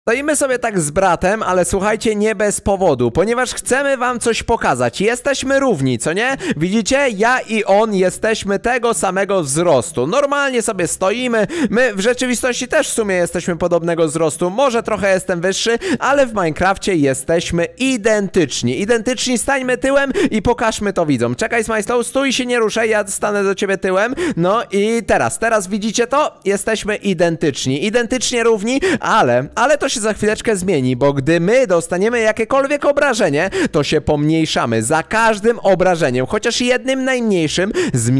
Stoimy sobie tak z bratem, ale słuchajcie, nie bez powodu, ponieważ chcemy wam coś pokazać. Jesteśmy równi, co nie? Widzicie? Ja i on jesteśmy tego samego wzrostu. Normalnie sobie stoimy, my w rzeczywistości też w sumie jesteśmy podobnego wzrostu. Może trochę jestem wyższy, ale w Minecrafcie jesteśmy identyczni. Identyczni, stańmy tyłem i pokażmy to widzom. Czekaj, Smajslow, stój, się nie ruszaj, ja stanę do ciebie tyłem. No i teraz widzicie to? Jesteśmy identyczni. Identycznie równi, ale to się za chwileczkę zmieni, bo gdy my dostaniemy jakiekolwiek obrażenie, to się pomniejszamy. Za każdym obrażeniem, chociaż jednym najmniejszym,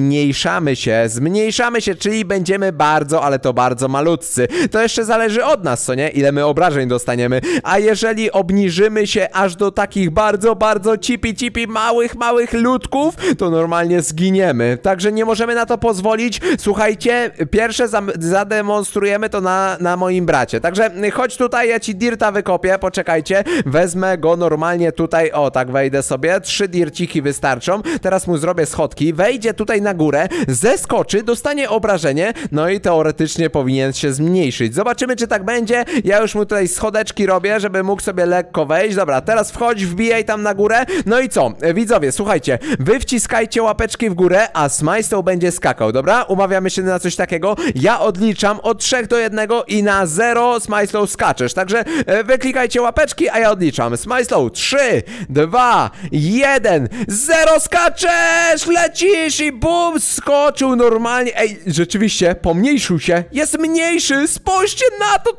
zmniejszamy się, czyli będziemy bardzo, ale to bardzo malutcy. To jeszcze zależy od nas, co nie? Ile my obrażeń dostaniemy. A jeżeli obniżymy się aż do takich bardzo cipi małych ludków, to normalnie zginiemy. Także nie możemy na to pozwolić. Słuchajcie, pierwsze zademonstrujemy to na moim bracie. Także chodź tutaj, ja ci dirta wykopię, poczekajcie. Wezmę go normalnie tutaj, o tak wejdę sobie, 3 dirciki wystarczą. Teraz mu zrobię schodki, wejdzie tutaj na górę, zeskoczy, dostanie obrażenie, no i teoretycznie powinien się zmniejszyć. Zobaczymy, czy tak będzie. Ja już mu tutaj schodeczki robię, żeby mógł sobie lekko wejść. Dobra, teraz wchodź, wbijaj tam na górę. No i co? Widzowie, słuchajcie, wy wciskajcie łapeczki w górę, a Smajslow będzie skakał, dobra? Umawiamy się na coś takiego. Ja odliczam od 3 do 1 i na 0 Smajslow skaczesz. Także wyklikajcie łapeczki, a ja odliczam. Smajslow, 3, 2, 1, 0, skaczesz, lecisz i bum, skoczył normalnie. Ej, rzeczywiście, pomniejszył się, jest mniejszy, spójrzcie na to,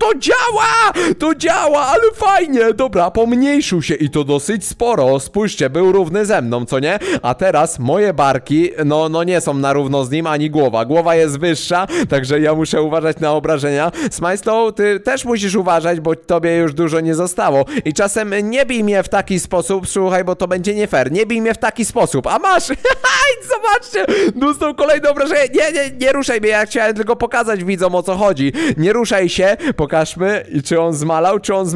to działa, ale fajnie. Dobra, pomniejszył się i to dosyć sporo, spójrzcie, był równy ze mną, co nie? A teraz moje barki, no nie są na równo z nim, ani głowa jest wyższa, także ja muszę uważać na obrażenia. Smajslow, ty też musisz uważać, bo tobie już dużo nie zostało. I czasem nie bij mnie w taki sposób, słuchaj, bo to będzie nie fair. Nie bij mnie w taki sposób, a masz! Zobaczcie! Dostał kolejne obrażenie. Nie ruszaj mnie, ja chciałem tylko pokazać widzom, o co chodzi. Nie ruszaj się, pokażmy, czy on zmalał,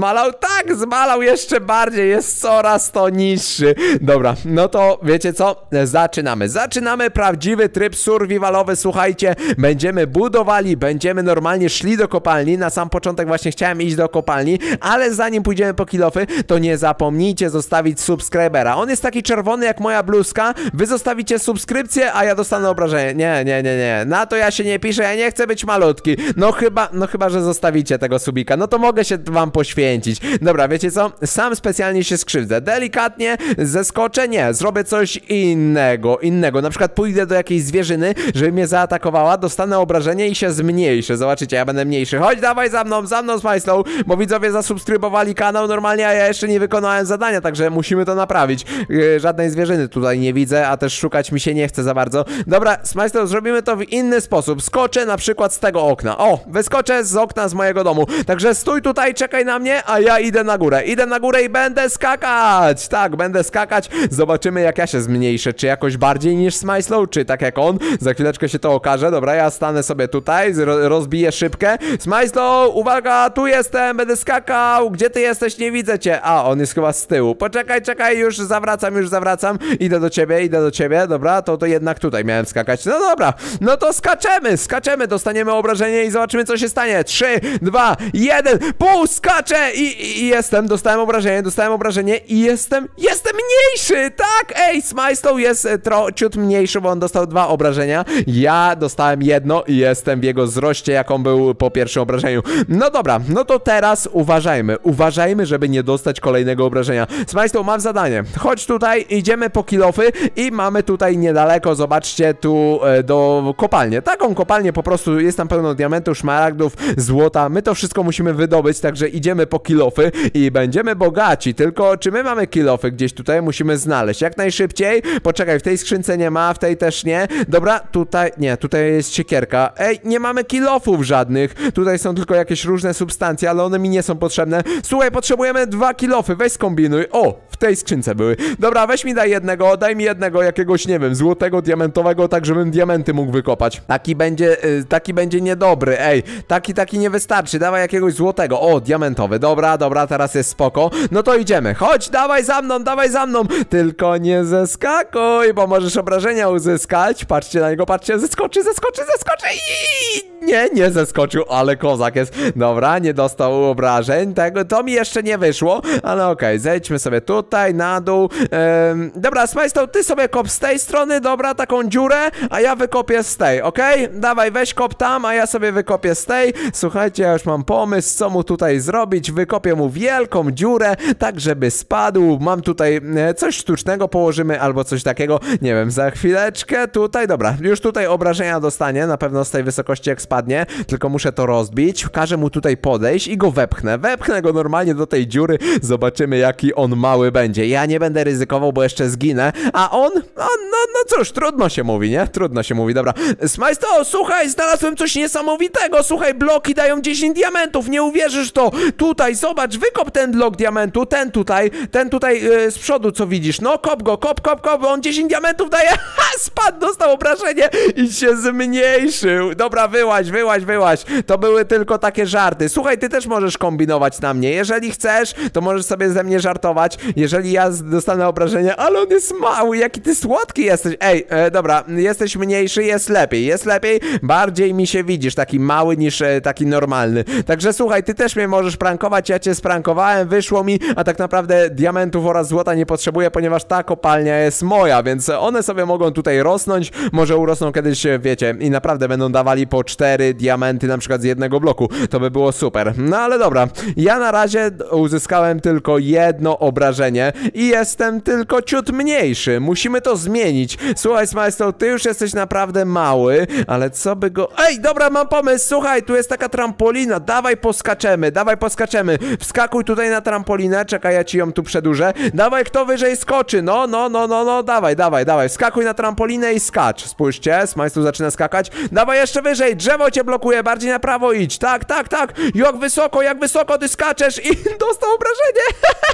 Tak, zmalał jeszcze bardziej, jest coraz to niższy. Dobra, no to wiecie co? Zaczynamy prawdziwy tryb survivalowy, słuchajcie. Będziemy budowali, będziemy normalnie szli do kopalni. Na sam początek właśnie chciałem iść do kopalni, ale zanim pójdziemy po kilofy, to nie zapomnijcie zostawić subskrybera. On jest taki czerwony jak moja bluzka. Wy zostawicie subskrypcję, a ja dostanę obrażenie. Nie. Na to ja się nie piszę, ja nie chcę być malutki. No chyba, że zostawicie tego subika. No to mogę się wam poświęcić. Dobra, wiecie co? Sam specjalnie się skrzywdzę. Delikatnie zeskoczę, nie. Zrobię coś innego. Na przykład pójdę do jakiejś zwierzyny, żeby mnie zaatakowała, dostanę obrażenie i się zmniejszę. Zobaczycie, ja będę mniejszy. Chodź, dawaj za mną, Smajslow, bo widzowie zasubskrybowali kanał normalnie, a ja jeszcze nie wykonałem zadania, także musimy to naprawić. Żadnej zwierzyny tutaj nie widzę, a też szukać mi się nie chce za bardzo. Dobra, Smajslow, zrobimy to w inny sposób. Skoczę na przykład z tego okna. O, wyskoczę z okna z mojego domu. Także stój tutaj, czekaj na mnie, a ja idę na górę. Idę na górę i będę skakać. Tak, będę skakać. Zobaczymy, jak ja się zmniejszę. Czy jakoś bardziej niż Smajslow, czy tak jak on. Za chwileczkę się to okaże. Dobra, ja stanę sobie tutaj, rozbiję szybkę. Smajslow, uwaga, tu jestem, będę skakał. Gdzie ty jesteś? Nie widzę cię. A, on jest chyba z tyłu. Poczekaj, już zawracam. Idę do ciebie. Dobra, to jednak tutaj miałem skakać. No dobra, no to skaczemy, dostaniemy obrażenie i zobaczymy, co się stanie. 3, 2, 1, pół, skaczę i jestem, dostałem obrażenie i jestem mniejszy, tak? Ej, Smajslow jest ciut mniejszy, bo on dostał 2 obrażenia. Ja dostałem 1 i jestem w jego wzroście, jak on był po pierwszym obrażeniu. No dobra, no to teraz uważajmy, żeby nie dostać kolejnego obrażenia. Smajslow, mam zadanie. Chodź tutaj, idziemy po kilofy i mamy tutaj niedaleko, zobaczcie, tu do kopalni. Taką kopalnię po prostu, jest tam pełno diamentów, szmaragdów, złota. My to wszystko musimy wydobyć, także idziemy po kilofy i będziemy bogaci. Tylko czy my mamy kilofy gdzieś tutaj? Musimy znaleźć jak najszybciej. Poczekaj, w tej skrzynce nie ma, w tej też nie. Dobra, tutaj jest siekierka. Ej, nie mamy kilofów żadnych. Tutaj są tylko jakieś różne substancje, ale one mi nie są potrzebne. Słuchaj, potrzebujemy 2 kilofy, weź skombinuj. O, w tej skrzynce były. Dobra, weź mi daj mi jednego jakiegoś, nie wiem, złotego, diamentowego, tak żebym diamenty mógł wykopać. Taki będzie niedobry, ej. Taki nie wystarczy, dawaj jakiegoś złotego. O, diamentowy, dobra, teraz jest spoko. No to idziemy, chodź, dawaj za mną. Tylko nie zeskakuj, bo możesz obrażenia uzyskać. Patrzcie na niego, zeskoczy i nie zeskoczył, ale kozak jest. Dobra, nie dostał mało obrażeń. To mi jeszcze nie wyszło, ale okej, zejdźmy sobie tutaj, na dół. Dobra, Smajstow, ty sobie kop z tej strony, dobra, taką dziurę, a ja wykopię z tej, okej? Dawaj, weź kop tam, a ja sobie wykopię z tej. Słuchajcie, ja już mam pomysł, co mu tutaj zrobić. Wykopię mu wielką dziurę, tak żeby spadł. Mam tutaj coś sztucznego, położymy albo coś takiego, nie wiem, za chwileczkę tutaj, dobra, już tutaj obrażenia dostanie, na pewno z tej wysokości jak spadnie, tylko muszę to rozbić, każę mu tutaj podejść i go wepchnę go normalnie do tej dziury, zobaczymy jaki on mały będzie. Ja nie będę ryzykował, bo jeszcze zginę, a on, no cóż, trudno się mówi, nie? Trudno się mówi, dobra. Smajstow, słuchaj, znalazłem coś niesamowitego, słuchaj, bloki dają 10 diamentów, nie uwierzysz to, tutaj, zobacz, wykop ten blok diamentu, ten tutaj z przodu, co widzisz, no kop go, kop, on 10 diamentów daje, ha, spadł, dostał obrażenie i się zmniejszył. Dobra, wyłaź, to były tylko takie żarty. Słuchaj, ty też możesz kombinować na mnie, jeżeli chcesz, to możesz sobie ze mnie żartować, jeżeli ja dostanę obrażenia, ale on jest mały, jaki ty słodki jesteś. Ej, dobra, jesteś mniejszy, jest lepiej, bardziej mi się widzisz, taki mały niż taki normalny. Także słuchaj, ty też mnie możesz prankować, ja cię sprankowałem, wyszło mi, a tak naprawdę diamentów oraz złota nie potrzebuję, ponieważ ta kopalnia jest moja, więc one sobie mogą tutaj rosnąć, może urosną kiedyś, wiecie, i naprawdę będą dawali po 4 diamenty na przykład z jednego bloku, to by było super. No ale dobra, ja na razie uzyskałem tylko jedno obrażenie i jestem tylko ciut mniejszy, musimy to zmienić. Słuchaj, Smajstow, ty już jesteś naprawdę mały, ale co by go... Ej, dobra, mam pomysł, słuchaj, tu jest taka trampolina, dawaj poskaczemy, wskakuj tutaj na trampolinę, czekaj, ja ci ją tu przedłużę, dawaj, kto wyżej skoczy, no, dawaj, wskakuj na trampolinę i skacz, spójrzcie, Smajstow zaczyna skakać, dawaj jeszcze wyżej, drzewo cię blokuje, bardziej na prawo idź, tak, jak wysoko ty skaczesz i dostał obrażenie,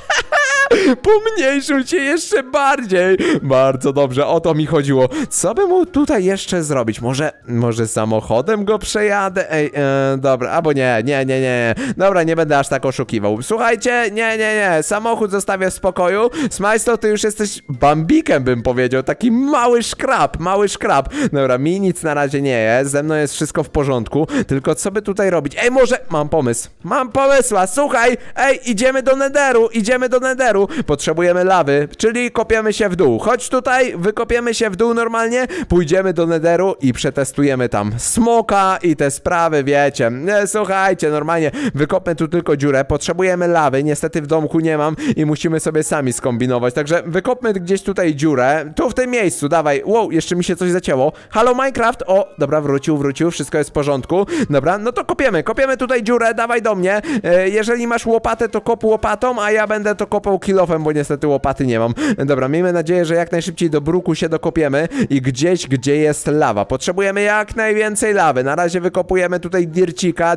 pomniejszył cię jeszcze bardziej, bardzo dobrze, o to mi chodziło, co by mu tutaj jeszcze zrobić, może samochodem go przejadę, dobra, albo nie, dobra, nie będę aż tak oszukiwał, słuchajcie, nie, samochód zostawię w spokoju, Smajstow, ty już jesteś bambikiem, bym powiedział, taki mały szkrab, dobra, mi nic na razie nie jest, ze mną jest wszystko w porządku, tylko co by tutaj robić, może, mam pomysła, słuchaj, idziemy do Netheru, potrzebujemy lawy, czyli kopiemy się w dół, chodź tutaj, wykopiemy się w dół normalnie, pójdziemy do Netheru i przetestujemy tam smoka i te sprawy, wiecie, słuchajcie, normalnie, wykopmy tu tylko dziurę, potrzebujemy lawy, niestety w domku nie mam i musimy sobie sami skombinować, także wykopmy gdzieś tutaj dziurę, tu w tym miejscu, dawaj, wow, jeszcze mi się coś zacięło, halo Minecraft, o, dobra, wrócił, wszystko jest w porządku, dobra, no to kopiemy tutaj dziurę, dawaj do mnie, jeżeli masz łopatę, to kop łopatą, a ja będę to kopał kilofem, bo niestety łopaty nie mam, dobra, miejmy nadzieję, że jak najszybciej do bruku się dokopiemy i gdzieś, gdzie jest lawa, potrzebujemy jak najwięcej lawy, na razie wykopujemy tutaj dircika,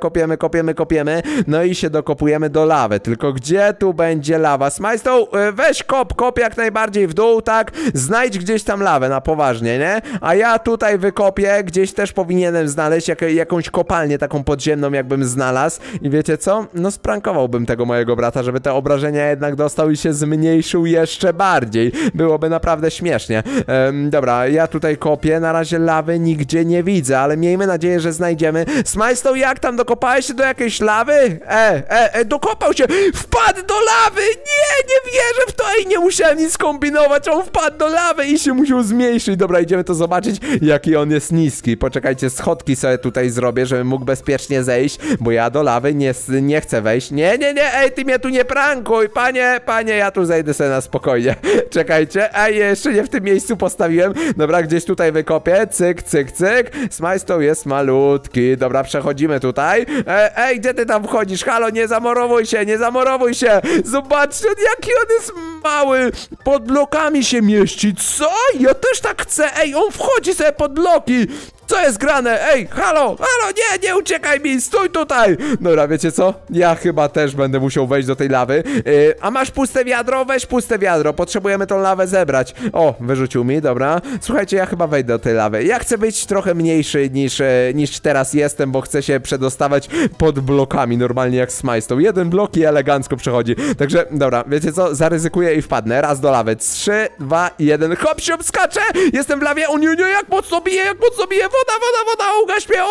kopiemy, no i się dokopujemy do lawy, tylko gdzie tu będzie lawa? Smajstow, weź kop jak najbardziej w dół, tak, znajdź gdzieś tam lawę, na poważnie, nie? A ja tutaj wykopię, gdzieś też powinienem znaleźć jakąś kopalnię taką podziemną, jakbym znalazł i wiecie co? No sprankowałbym tego mojego brata, żeby te obrażenia jednak dostał i się zmniejszył jeszcze bardziej, byłoby naprawdę śmiesznie. Dobra, ja tutaj kopię, na razie lawy nigdzie nie widzę, ale miejmy nadzieję, że znajdziemy. Smajstow, jak tam, dokopałeś się do jakiejś lawy? Dokopał się, wpadł do lawy, nie wierzę w to, nie musiałem nic kombinować, on wpadł do lawy i się musiał zmniejszyć. Dobra, idziemy to zobaczyć, jaki on jest niski. Poczekajcie, schodki sobie tutaj zrobię, żebym mógł bezpiecznie zejść, bo ja do lawy nie chcę wejść. Nie, ty mnie tu nie prankuj, panie, ja tu zejdę sobie na spokojnie. Czekajcie, jeszcze nie w tym miejscu postawiłem. Dobra, gdzieś tutaj wykopię, cyk. Smajstow jest malutki. Dobra, przechodzimy tutaj. Gdzie ty tam wchodzisz? Halo, nie zamorowuj się. Zobaczcie, jaki on jest mały. Pod blokami się mieści. Co? Ja też tak chcę. On wchodzi sobie pod bloki. Co jest grane? Halo, nie uciekaj mi, stój tutaj. Dobra, wiecie co? Ja chyba też będę musiał wejść do tej lawy. A masz puste wiadro? Weź puste wiadro, potrzebujemy tą lawę zebrać. O, wyrzucił mi, dobra. Słuchajcie, ja chyba wejdę do tej lawy. Ja chcę być trochę mniejszy niż teraz jestem, bo chcę się przedostawać pod blokami, normalnie jak Smajstow. Jeden blok i elegancko przechodzi. Także, dobra, wiecie co? Zaryzykuję i wpadnę. Raz do lawy. 3, 2, 1. Hop, siup, skaczę! Jestem w lawie. O nie, nie, jak mocno bije, jak mocno bije. Woda, ugaś mnie,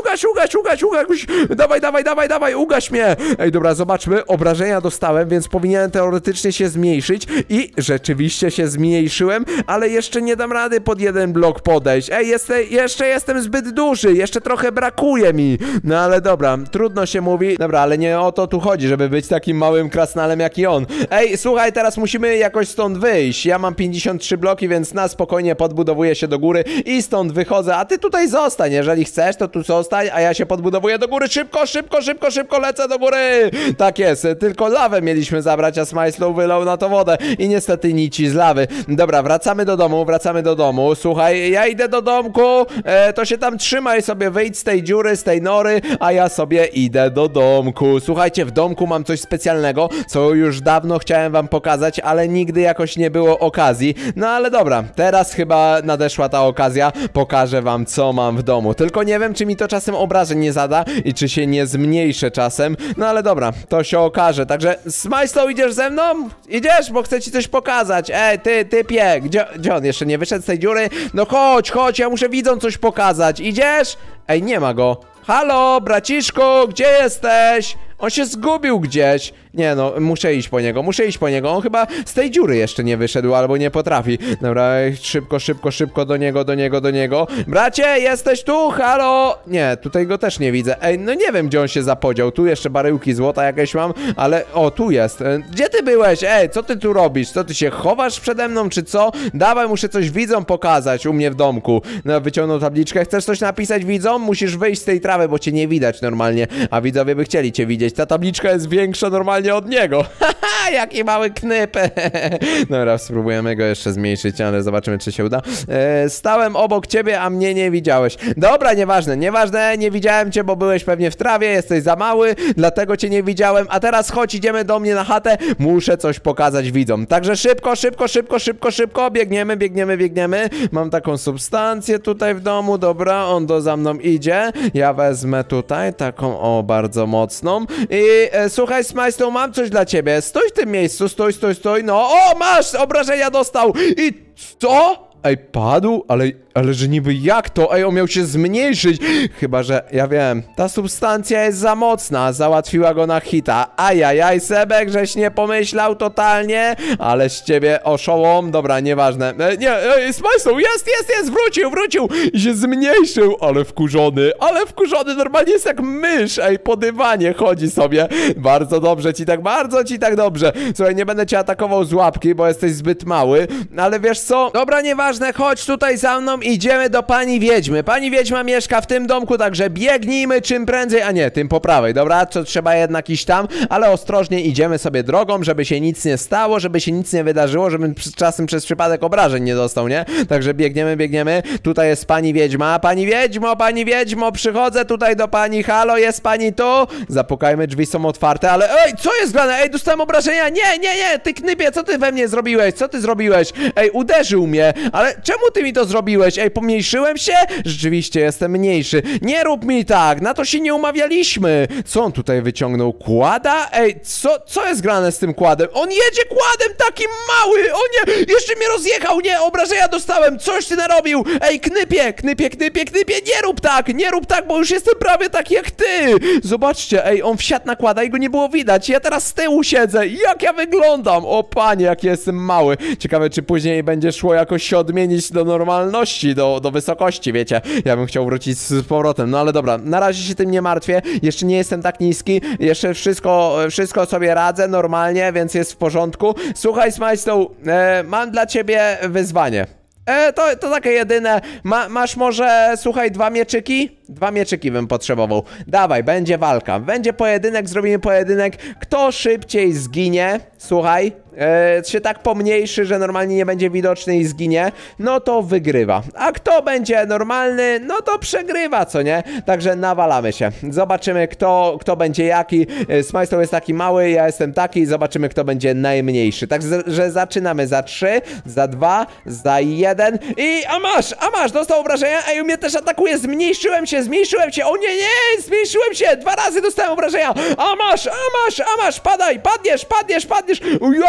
ugaś. Dawaj, ugaś mnie. Ej, dobra, zobaczmy. Obrażenia dostałem, więc powinienem teoretycznie się zmniejszyć. I rzeczywiście się zmniejszyłem, ale jeszcze nie dam rady pod jeden blok podejść. Ej, jeszcze jestem zbyt duży, jeszcze trochę brakuje mi. No ale dobra, trudno się mówi. Dobra, ale nie o to tu chodzi, żeby być takim małym krasnalem jak i on. Ej, słuchaj, teraz musimy jakoś stąd wyjść. Ja mam 53 bloki, więc na spokojnie podbudowuję się do góry i stąd wychodzę, a ty tutaj zostań. Jeżeli chcesz, to tu zostań, a ja się podbudowuję do góry. Szybko lecę do góry. Tak jest, tylko lawę mieliśmy zabrać, a Smajslow wylał na to wodę i niestety nici z lawy. Dobra, wracamy do domu. Słuchaj, ja idę do domku, to się tam trzymaj sobie, wyjdź z tej dziury, z tej nory, a ja sobie idę do domku. Słuchajcie, w domku mam coś specjalnego, co już dawno chciałem wam pokazać, ale nigdy jakoś nie było okazji. No ale dobra, teraz chyba nadeszła ta okazja, pokażę wam, co mam w domu. Tylko nie wiem, czy mi to czasem obrażeń nie zada i czy się nie zmniejszę czasem. No ale dobra, to się okaże. Także Smajslow, idziesz ze mną? Idziesz, bo chcę ci coś pokazać. Ej, ty typie, gdzie on jeszcze nie wyszedł z tej dziury? No chodź, ja muszę widzom coś pokazać. Idziesz? Ej, nie ma go. Halo, braciszku, gdzie jesteś? On się zgubił gdzieś. Nie no, muszę iść po niego. On chyba z tej dziury jeszcze nie wyszedł, albo nie potrafi. Dobra, szybko do niego. Bracie, jesteś tu? Halo? Nie, tutaj go też nie widzę. Ej, no nie wiem, gdzie on się zapodział. Tu jeszcze baryłki złota jakieś mam, ale o, tu jest. Gdzie ty byłeś? Ej, co ty tu robisz? Co, ty się chowasz przede mną, czy co? Dawaj, muszę coś widzom pokazać u mnie w domku. No, wyciągnął tabliczkę. Chcesz coś napisać widzom? Musisz wyjść z tej trawy, bo cię nie widać normalnie, a widzowie by chcieli cię widzieć. Ta tabliczka jest większa normalnie od niego. Haha, jaki mały knyp. Dobra, spróbujemy go jeszcze zmniejszyć, ale zobaczymy, czy się uda. Stałem obok ciebie, a mnie nie widziałeś. Dobra, nieważne, nie widziałem cię, bo byłeś pewnie w trawie, jesteś za mały, dlatego cię nie widziałem, a teraz chodź, idziemy do mnie na chatę, muszę coś pokazać widzom. Także szybko, biegniemy. Mam taką substancję tutaj w domu, dobra, on za mną idzie, ja wezmę tutaj taką, o, bardzo mocną. I słuchaj, Smajslow, mam coś dla ciebie. Stój w tym miejscu, stój. No, o, masz! Obrażenia dostał! I co? Ej, padł? Ale że niby jak to? Ej, on miał się zmniejszyć. Chyba, że ja wiem, ta substancja jest za mocna. Załatwiła go na hita. Ajajaj, Sebek, żeś nie pomyślał totalnie. Ale z ciebie oszołom. Dobra, nieważne. Nie, Smajslow, jest, wrócił. I się zmniejszył. Ale wkurzony, normalnie jest jak mysz. Ej, po dywanie chodzi sobie. Bardzo ci tak dobrze. Słuchaj, nie będę cię atakował z łapki, bo jesteś zbyt mały. Ale wiesz co? Dobra, nieważne, chodź tutaj za mną. Idziemy do pani wiedźmy. Pani wiedźma mieszka w tym domku, także biegnijmy czym prędzej, a nie, tym po prawej, dobra? To trzeba jednak iść tam, ale ostrożnie idziemy sobie drogą, żeby się nic nie stało, żeby się nic nie wydarzyło, żebym czasem przez przypadek obrażeń nie dostał, nie? Także biegniemy. Tutaj jest pani wiedźma. Pani wiedźmo, przychodzę tutaj do pani. Halo, jest pani tu? Zapukajmy, drzwi są otwarte, ale ej, co jest grane? Ej, dostałem obrażenia. Nie, ty knypie, co ty we mnie zrobiłeś? Co ty zrobiłeś? Ej, uderzył mnie, ale czemu ty mi to zrobiłeś? Ej, pomniejszyłem się? Rzeczywiście jestem mniejszy. Nie rób mi tak, na to się nie umawialiśmy. Co on tutaj wyciągnął? Kłada? Ej, co jest grane z tym kładem? On jedzie kładem takim mały! O nie, jeszcze mnie rozjechał, nie, obrażenia dostałem, coś ty narobił. Ej, knypie, nie rób tak, bo już jestem prawie tak jak ty. Zobaczcie, ej, on wsiadł na kłada i go nie było widać. Ja teraz z tyłu siedzę, jak ja wyglądam? O panie, jak jestem mały. Ciekawe, czy później będzie szło jakoś się odmienić do normalności, do wysokości, wiecie. Ja bym chciał wrócić z powrotem, no ale dobra, na razie się tym nie martwię, jeszcze nie jestem tak niski, jeszcze wszystko sobie radzę normalnie, więc jest w porządku. Słuchaj, Smajslow, mam dla ciebie wyzwanie. To takie jedyne. Masz może, słuchaj, 2 mieczyki? 2 mieczyki bym potrzebował. Dawaj, będzie walka. Będzie pojedynek, zrobimy pojedynek. Kto szybciej zginie, słuchaj, się tak pomniejszy, że normalnie nie będzie widoczny i zginie, no to wygrywa. A kto będzie normalny, no to przegrywa, co nie? Także nawalamy się. Zobaczymy, kto będzie jaki. Smajslow jest taki mały, ja jestem taki. Zobaczymy, kto będzie najmniejszy. Także zaczynamy za 3, za 2, za 1 i a masz, dostał obrażenia. Ej, mnie też atakuje, zmniejszyłem się zmniejszyłem się, o nie, nie, zmniejszyłem się, 2 razy dostałem obrażenia, a masz, padaj, padniesz, ujo,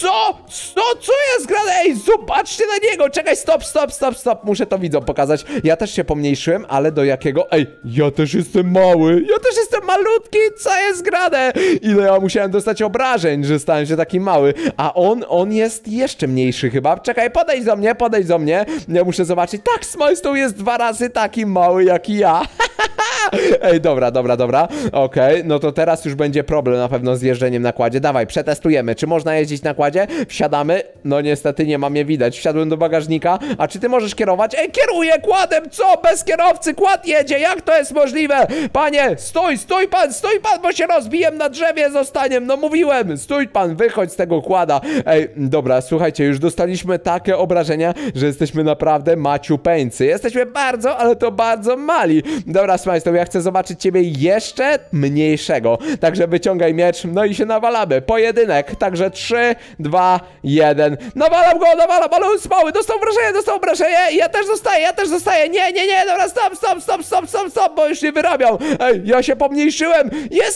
co jest grane, ej, zobaczcie na niego, czekaj, stop, muszę to widzom pokazać, ja też się pomniejszyłem, ale do jakiego, ej, ja też jestem mały, ja też jestem malutki, co jest grane, ile ja musiałem dostać obrażeń, że stałem się taki mały, a on jest jeszcze mniejszy chyba, czekaj, podejdź do mnie, ja muszę zobaczyć, tak, Smajstow jest 2 razy taki mały jak ja. Ej, dobra, okej, no to teraz już będzie problem na pewno z jeżdżeniem na kładzie. Dawaj, przetestujemy, czy można jeździć na kładzie? Wsiadamy, no niestety nie mam je widać. Wsiadłem do bagażnika, a czy ty możesz kierować? Ej, kieruję kładem, co? Bez kierowcy kład jedzie, jak to jest możliwe? Panie, stój pan, bo się rozbijem na drzewie, zostaniem, no mówiłem, stój pan, wychodź z tego kłada. Ej, dobra, słuchajcie, już dostaliśmy takie obrażenia, że jesteśmy naprawdę maciupeńcy. Jesteśmy bardzo, ale to bardzo mali. Dobra, Smajstow, ja chcę zobaczyć ciebie jeszcze mniejszego. Także wyciągaj miecz, no i się nawalamy. Pojedynek, także 3, 2, 1. Nawalam, ale on jest mały, dostał obrażenie, ja też zostaję, nie, dobra, stop, bo już nie wyrabiam. Ej, ja się pomniejszyłem,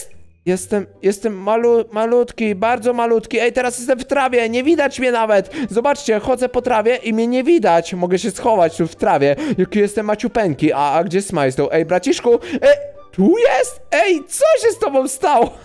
Jestem malutki, bardzo malutki. Ej, teraz jestem w trawie, nie widać mnie nawet. Zobaczcie, chodzę po trawie i mnie nie widać. Mogę się schować tu w trawie. Jaki jestem maciupeńki. A gdzie Smajstow? Ej, braciszku, tu jest? Ej, co się z tobą stało?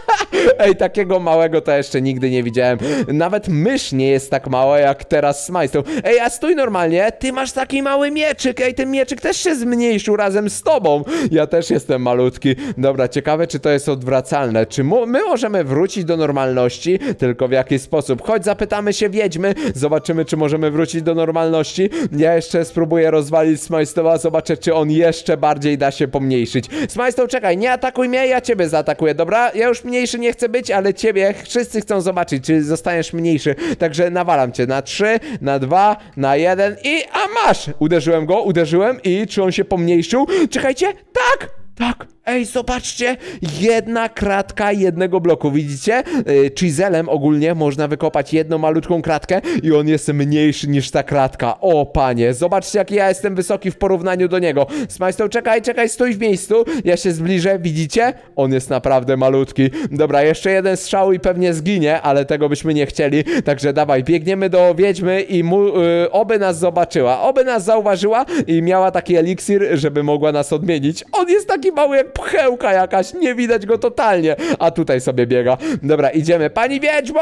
Ej, takiego małego to jeszcze nigdy nie widziałem. Nawet mysz nie jest tak mała jak teraz Smajstow. Ej, a stój normalnie, ty masz taki mały mieczyk. Ej, ten mieczyk też się zmniejszył razem z tobą. Ja też jestem malutki. Dobra, ciekawe, czy to jest odwracalne. Czy my możemy wrócić do normalności? Tylko w jaki sposób? Chodź, zapytamy się wiedźmy. Zobaczymy, czy możemy wrócić do normalności. Ja jeszcze spróbuję rozwalić Smajstowa. Zobaczę, czy on jeszcze bardziej da się pomniejszyć. Smajstow, czekaj, nie atakuj mnie, ja ciebie zaatakuję, dobra? Ja już mniejszy nie chcę być, ale ciebie wszyscy chcą zobaczyć, czy zostaniesz mniejszy. Także nawalam cię na 3, na 2, na 1 i... A masz! Uderzyłem i czy on się pomniejszył? Czekajcie, tak! Ej, zobaczcie, jedna kratka jednego bloku, widzicie? Chiselem ogólnie można wykopać jedną malutką kratkę i on jest mniejszy niż ta kratka. O panie, zobaczcie, jaki ja jestem wysoki w porównaniu do niego. Smajstow, czekaj, stój w miejscu, ja się zbliżę, widzicie? On jest naprawdę malutki. Dobra, jeszcze jeden strzał i pewnie zginie, ale tego byśmy nie chcieli. Także dawaj, biegniemy do wiedźmy i oby nas zobaczyła, oby nas zauważyła i miała taki eliksir, żeby mogła nas odmienić. On jest taki mały jak pchełka jakaś, nie widać go totalnie, a tutaj sobie biega. Dobra, idziemy. Pani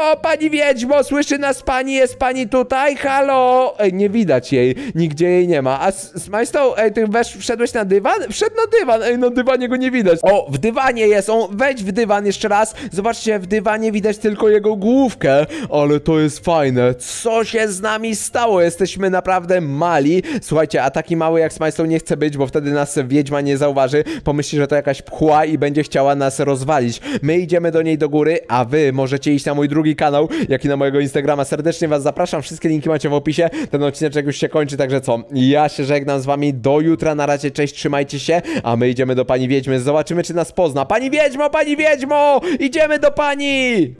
wiedźmo, słyszy nas pani, jest pani tutaj? Halo? Ej, nie widać jej, nigdzie jej nie ma. A Smajstow, ej, ty wszedłeś na dywan? Wszedł na dywan, ej, na dywanie go nie widać. O, w dywanie jest, wejdź w dywan jeszcze raz. Zobaczcie, w dywanie widać tylko jego główkę, ale to jest fajne. Co się z nami stało? Jesteśmy naprawdę mali. Słuchajcie, a taki mały jak Smajstow nie chce być, bo wtedy nas wiedźma nie zauważy. Pomyśli, że to jakaś pchła i będzie chciała nas rozwalić. My idziemy do niej do góry, a wy możecie iść na mój drugi kanał, jak i na mojego Instagrama. Serdecznie was zapraszam, wszystkie linki macie w opisie. Ten odcineczek już się kończy, także co? Ja się żegnam z wami, do jutra, na razie, cześć, trzymajcie się, a my idziemy do pani wiedźmy, zobaczymy, czy nas pozna. Pani wiedźmo, idziemy do pani!